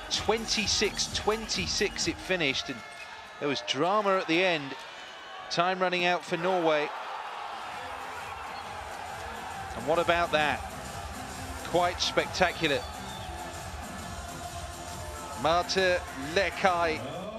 26-26 it finished, and there was drama at the end. Time running out for Norway. And what about that? Quite spectacular. Lekai